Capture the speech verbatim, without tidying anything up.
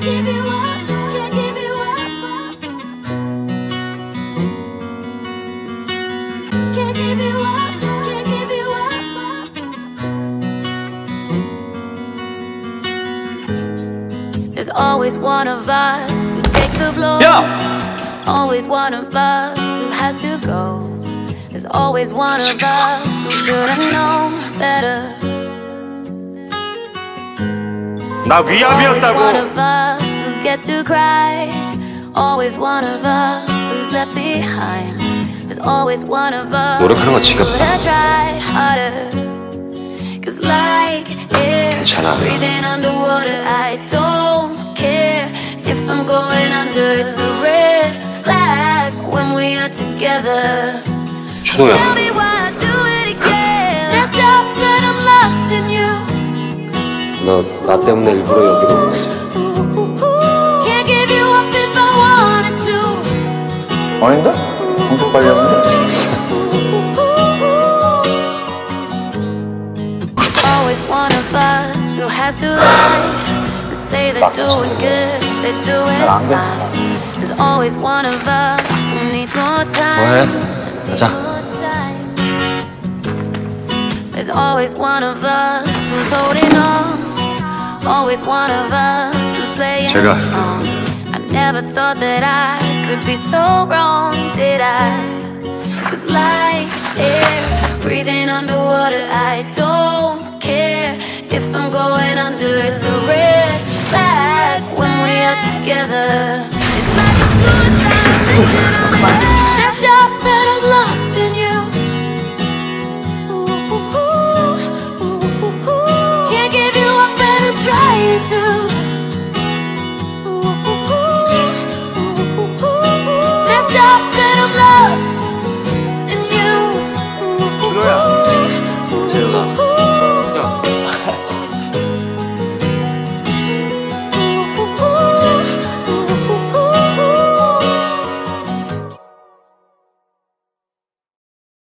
give you up, can't give you up. Can't give you up, can't give you up. There's always one of us who takes the blow. Yeah. Always one of us who has to go. There's always one of us who should have known better. 나 Always 위암이었다고. one of us who gets to cry. Always one of us who's left behind. There's always one of us 노력하는 거 who 지겹다. could have tried harder. Cause like air, 괜찮아. breathing underwater, I don't care if I'm going under. It's a red flag when we are together. 준호야. Tell me why I do it again. Messed up that I'm lost in you. 너 나 때문에 일부러 여기로 온 거지. Can't give you up if I wanted to. 아닌데? 공식 빨렸는데? Always one of us who has to lie. To say they're doing good, they're doing fine. There's always one of us who needs more time. 뭐해? 가자. There's always one of us who's holding on. Always one of us who's playing 제가. strong. I never thought that I could be so wrong, did I? Cause like air, breathing underwater, I don't care if I'm going under. It's a red flag when we are together. It's like a suicide mission. Messed up that I'm lost in you. Can't give you up and I'm trying to. Messed up that I'm lost